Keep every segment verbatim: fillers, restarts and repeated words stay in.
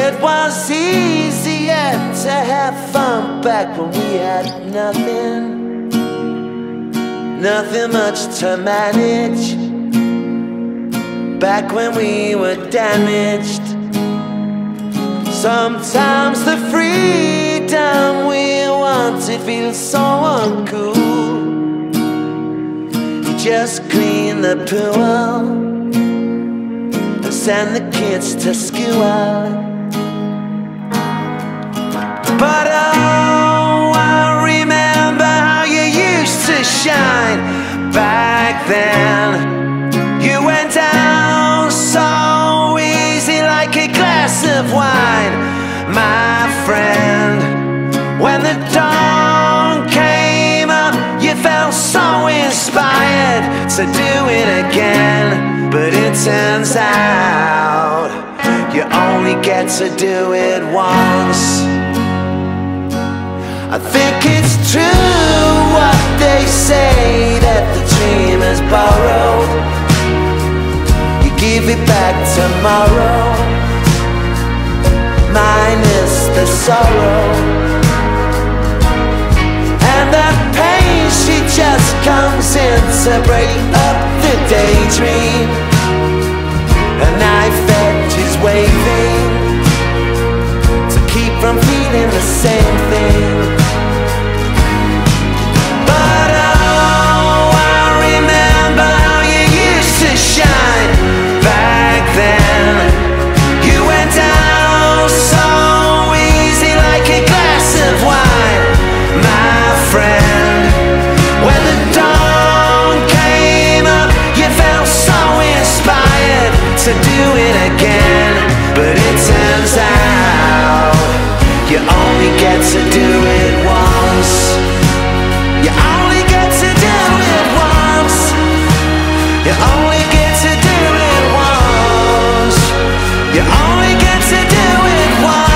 It was easier to have fun back when we had nothing, nothing much to manage. Back when we were damaged. Sometimes the freedom we wanted feels so uncool. You just clean the pool and send the kids to school. But oh, I remember how you used to shine back then. You went down so easy like a glass of wine, my friend. When the dawn came up, you felt so inspired to do it again. But it turns out you only get to do it once. I think it's true what they say, that the dream is borrowed. You give it back tomorrow, minus the sorrow. And that pain, she just comes in to break up the daydream. A knife edge is waving to keep from feeling the same thing. To do it again, but it turns out you only get to do it once. You only get to do it once. You only get to do it once. You only get to do it once.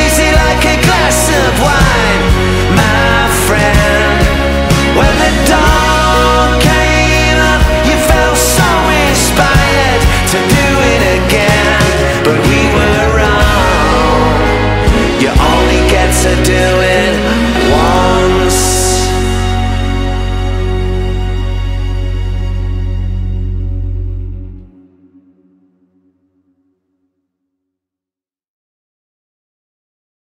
When the dawn